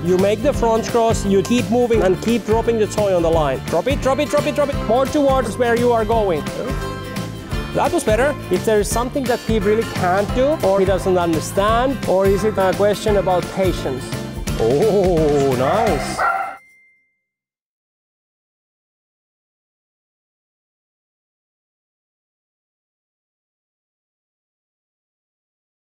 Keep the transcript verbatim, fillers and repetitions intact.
You make the front cross, you keep moving and keep dropping the toy on the line. Drop it, drop it, drop it, drop it. More towards where you are going. That was better. If there is something that he really can't do, or he doesn't understand, or is it a question about patience? Oh, nice.